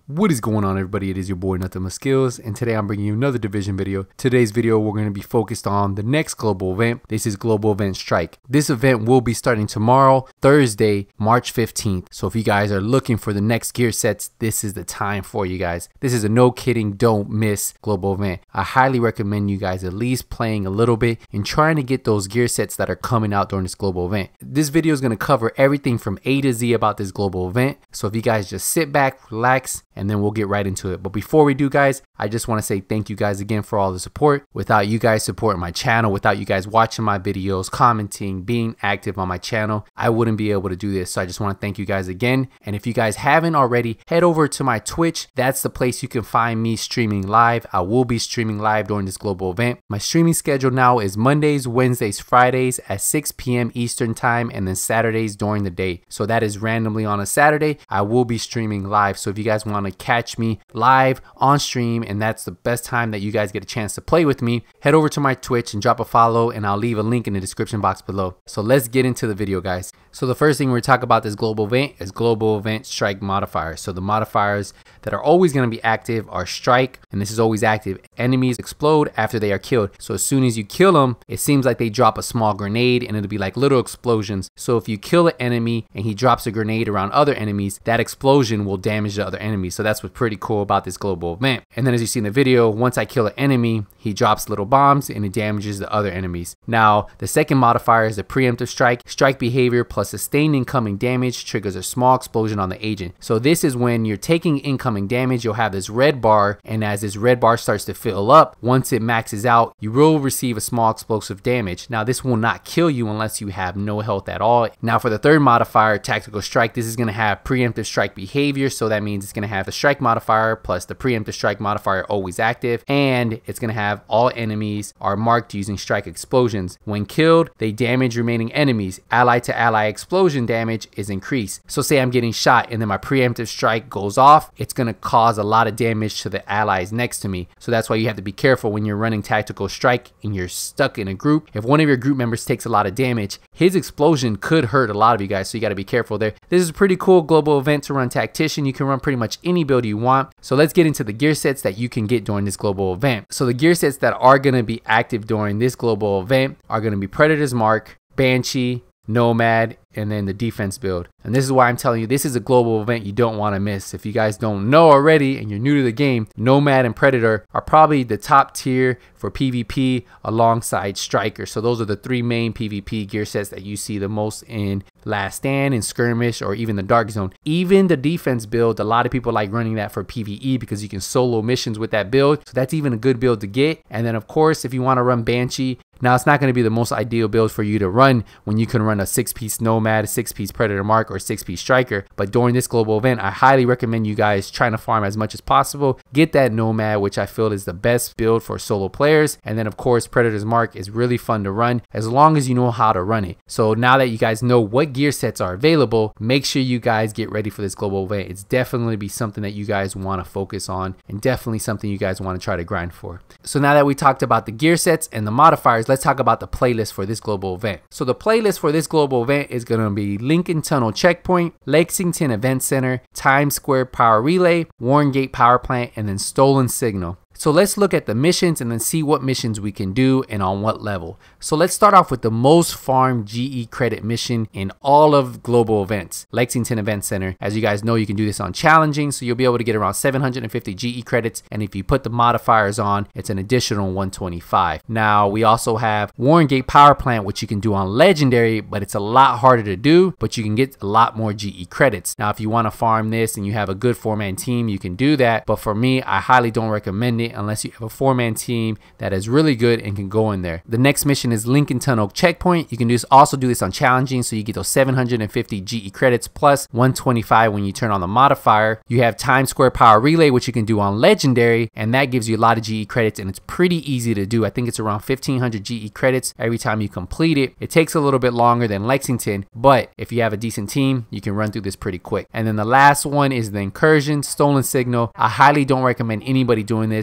What is going on, everybody? It is your boy Nothing But Skills, and today I'm bringing you another division video. Today's video we're going to be focused on the next global event. This is Global Event Strike. This event will be starting tomorrow, Thursday, March 15th. So if you guys are looking for the next gear sets, this is the time for you guys. This is a no kidding, don't miss global event. I highly recommend you guys at least playing a little bit and trying to get those gear sets that are coming out during this global event. This video is going to cover everything from A to Z about this global event. So if you guys just sit back, relax, and then we'll get right into it. But before we do, guys, I just want to say thank you guys again for all the support. Without you guys supporting my channel, without you guys watching my videos, commenting, being active on my channel, I wouldn't be able to do this. So I just want to thank you guys again. And if you guys haven't already, head over to my Twitch. That's the place you can find me streaming live. I will be streaming live during this global event. My streaming schedule now is Mondays, Wednesdays, Fridays at 6 p.m. Eastern time, and then Saturdays during the day. So that is randomly on a Saturday. I will be streaming live. So if you guys want to catch me live on stream, and that's the best time that you guys get a chance to play with me, head over to my Twitch and drop a follow, and I'll leave a link in the description box below. So let's get into the video, guys. So the first thing we're talking about this global event is Global Event Strike modifiers. So the modifiers that are always going to be active are strike, and this is always active. Enemies explode after they are killed. So as soon as you kill them, it seems like they drop a small grenade, and it'll be like little explosions. So if you kill an enemy and he drops a grenade around other enemies, that explosion will damage the other enemies. So that's what's pretty cool about this global event. And then as you see in the video, once I kill an enemy, he drops little bombs and it damages the other enemies. Now the second modifier is the preemptive strike. Strike behavior plus sustained incoming damage triggers a small explosion on the agent. So this is when you're taking incoming damage, you'll have this red bar, and as this red bar starts to fill up, once it maxes out, you will receive a small explosive damage. Now this will not kill you unless you have no health at all. Now for the third modifier, tactical strike, this is going to have preemptive strike behavior. So that means it's going to have the strike modifier plus the preemptive strike modifier always active, and it's going to have all enemies are marked using strike explosions. When killed, they damage remaining enemies. Ally to ally explosion damage is increased. So say I'm getting shot and then my preemptive strike goes off, it's going to cause a lot of damage to the allies next to me. So that's why you have to be careful when you're running tactical strike and you're stuck in a group. If one of your group members takes a lot of damage, his explosion could hurt a lot of you guys, so you got to be careful there. This is a pretty cool global event to run tactician. You can run pretty much any build you want. So let's get into the gear sets that you can get during this global event. So the gear sets that are going to be active during this global event are going to be Predator's Mark, Banshee, Nomad, and then the defense build. And this is why I'm telling you, this is a global event you don't want to miss. If you guys don't know already and you're new to the game, Nomad and Predator are probably the top tier for PvP alongside Striker. So those are the three main PvP gear sets that you see the most in Last Stand, in Skirmish, or even the Dark Zone. Even the defense build, a lot of people like running that for PvE because you can solo missions with that build. So that's even a good build to get. And then of course, if you want to run Banshee, now it's not going to be the most ideal build for you to run when you can run a 6-piece Nomad, a 6-piece Predator Mark, or 6-piece Striker. But during this global event, I highly recommend you guys trying to farm as much as possible. Get that Nomad, which I feel is the best build for solo players. And then of course, Predator's Mark is really fun to run as long as you know how to run it. So now that you guys know what gear sets are available, make sure you guys get ready for this global event. It's definitely be something that you guys want to focus on, and definitely something you guys want to try to grind for. So now that we talked about the gear sets and the modifiers, let's talk about the playlist for this global event. So the playlist for this global event is going to be Lincoln Tunnel Checkpoint, Lexington Event Center, Times Square Power Relay, Warren Gate Power Plant, and then Stolen Signal. So let's look at the missions and then see what missions we can do and on what level. So let's start off with the most farmed GE credit mission in all of global events, Lexington Event Center. As you guys know, you can do this on challenging, so you'll be able to get around 750 GE credits, and if you put the modifiers on, it's an additional 125. Now we also have Warren Gate Power Plant, which you can do on legendary, but it's a lot harder to do, but you can get a lot more GE credits. Now if you want to farm this and you have a good 4-man team, you can do that, but for me, I highly don't recommend it unless you have a 4-man team that is really good and can go in there. The next mission is Lincoln Tunnel Checkpoint. You can also do this on challenging, so you get those 750 GE credits plus 125 when you turn on the modifier. You have Times Square Power Relay, which you can do on legendary, and that gives you a lot of GE credits, and it's pretty easy to do. I think it's around 1500 GE credits every time you complete it. It takes a little bit longer than Lexington, but if you have a decent team, you can run through this pretty quick. And then the last one is the Incursion Stolen Signal. I highly don't recommend anybody doing this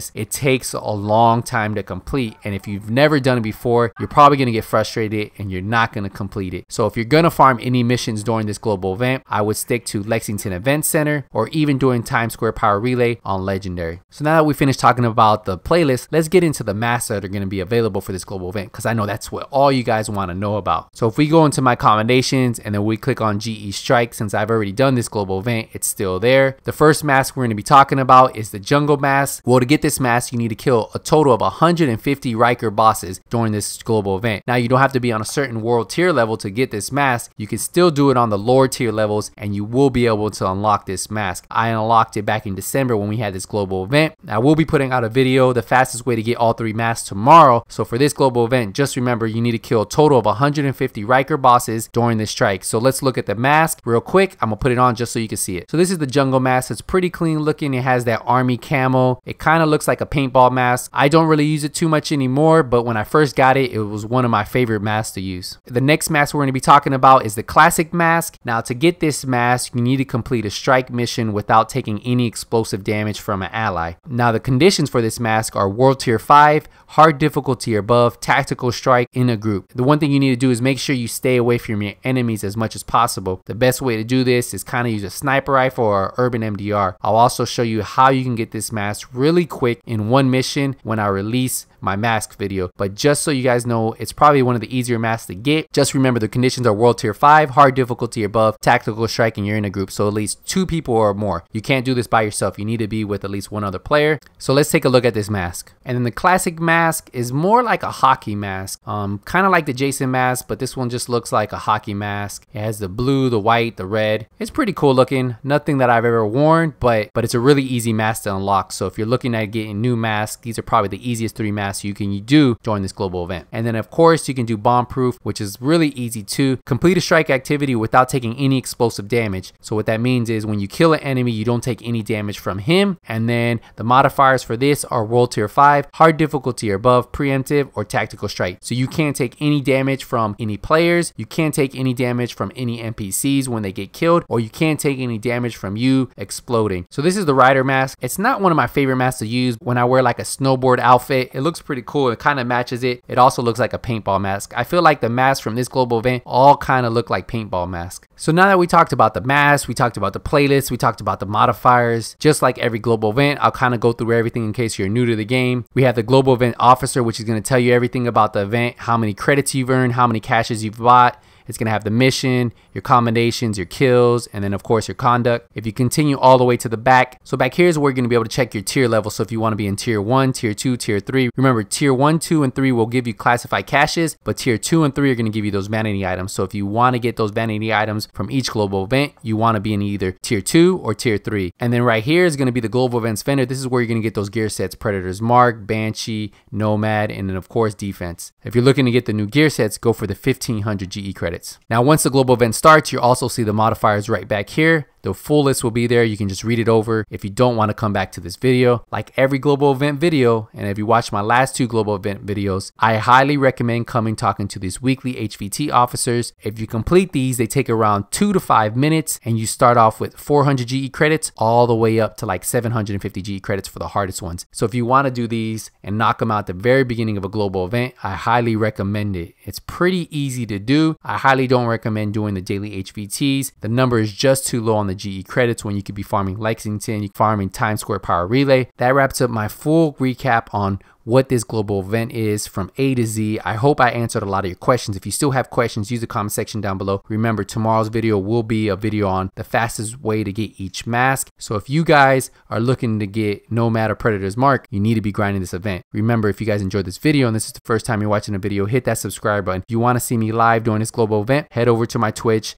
this, it takes a long time to complete. And if you've never done it before, you're probably going to get frustrated and you're not going to complete it. So if you're going to farm any missions during this global event, I would stick to Lexington Event Center or even doing Times Square Power Relay on Legendary. So now that we finished talking about the playlist, let's get into the masks that are going to be available for this global event, because I know that's what all you guys want to know about. So if we go into my commendations and then we click on GE Strike, since I've already done this global event, it's still there. The first mask we're going to be talking about is the Jungle Mask. Well, to get this mask, you need to kill a total of 150 Riker bosses during this global event. Now, you don't have to be on a certain world tier level to get this mask. You can still do it on the lower tier levels and you will be able to unlock this mask. I unlocked it back in December when we had this global event. I will be putting out a video, the fastest way to get all 3 masks, tomorrow. So for this global event, just remember you need to kill a total of 150 Riker bosses during this strike. So let's look at the mask real quick. I'm gonna put it on just so you can see it. So this is the Jungle Mask. It's pretty clean looking. It has that army camo. It kind of looks like a paintball mask. I don't really use it too much anymore, but when I first got it, it was one of my favorite masks to use. The next mask we're going to be talking about is the Classic Mask. Now, to get this mask, you need to complete a strike mission without taking any explosive damage from an ally. Now, the conditions for this mask are World Tier 5, hard difficulty or above, tactical strike in a group. The one thing you need to do is make sure you stay away from your enemies as much as possible. The best way to do this is kind of use a sniper rifle or urban MDR. I'll also show you how you can get this mask really quick in one mission when I release my mask video. But just so you guys know, it's probably one of the easier masks to get. Just remember the conditions are World Tier 5, hard difficulty above, tactical strike, and you're in a group. So at least 2 people or more. You can't do this by yourself. You need to be with at least 1 other player. So let's take a look at this mask. And then the Classic Mask is more like a hockey mask. Kind of like the Jason mask, but this one just looks like a hockey mask. It has the blue, the white, the red. It's pretty cool looking. Nothing that I've ever worn, but it's a really easy mask to unlock. So if you're looking at getting new masks, these are probably the easiest 3 masks you can do during this global event. And then of course you can do bomb proof, which is really easy too. Complete a strike activity without taking any explosive damage. So what that means is when you kill an enemy, you don't take any damage from him. And then the modifiers for this are World Tier 5, hard difficulty or above, preemptive, or tactical strike. So you can't take any damage from any players, you can't take any damage from any NPCs when they get killed, or you can't take any damage from you exploding. So this is the Rider mask. It's not one of my favorite masks to use when I wear like a snowboard outfit. It looks pretty cool. It kind of matches it. It also looks like a paintball mask. I feel like the masks from this global event all kind of look like paintball masks. So now that we talked about the mask, we talked about the playlist, we talked about the modifiers, just like every global event, I'll kind of go through everything in case you're new to the game. We have the global event officer, which is going to tell you everything about the event, how many credits you've earned, how many caches you've bought. It's going to have the mission, your commendations, your kills, and then of course your conduct. If you continue all the way to the back, so back here is where you're going to be able to check your tier level. So if you want to be in tier 1, tier 2, tier 3, remember tier 1, 2, and 3 will give you classified caches, but tier 2 and 3 are going to give you those vanity items. So if you want to get those vanity items from each global event, you want to be in either tier 2 or tier 3. And then right here is going to be the global events vendor. This is where you're going to get those gear sets: Predator's Mark, Banshee, Nomad, and then of course defense. If you're looking to get the new gear sets, go for the 1500 GE credits. Now once the global event starts, you'll also see the modifiers right back here. The full list will be there. You can just read it over if you don't want to come back to this video. Like every global event video, and if you watch my last 2 global event videos, I highly recommend talking to these weekly HVT officers. If you complete these, they take around 2 to 5 minutes, and you start off with 400 GE credits all the way up to like 750 GE credits for the hardest ones. So if you want to do these and knock them out at the very beginning of a global event, I highly recommend it. It's pretty easy to do. I highly don't recommend doing the daily HVTs. The number is just too low on the GE credits when you could be farming Lexington, you farming Times Square Power Relay. That wraps up my full recap on what this global event is from A to Z. I hope I answered a lot of your questions. If you still have questions, use the comment section down below. Remember, tomorrow's video will be a video on the fastest way to get each mask. So if you guys are looking to get Nomad or Predator's Mark, you need to be grinding this event. Remember, if you guys enjoyed this video and this is the first time you're watching a video, hit that subscribe button. If you want to see me live during this global event, head over to my Twitch.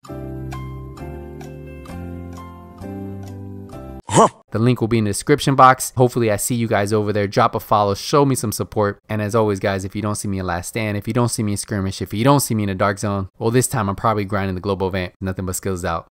The link will be in the description box. Hopefully I see you guys over there. Drop a follow, show me some support. And as always, guys, if you don't see me in Last Stand, if you don't see me in Skirmish, if you don't see me in a Dark Zone, well, this time I'm probably grinding the global event. Nothing but skills out.